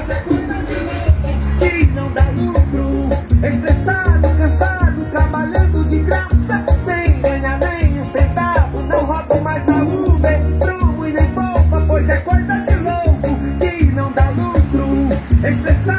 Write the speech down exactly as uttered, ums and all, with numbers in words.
que não dá lucro, estressado, cansado, trabalhando de graça, sem ganhar nem um centavo, não rodo mais na Uber, trumo e nem poupa, pois é coisa de louco, que não dá lucro, estressado.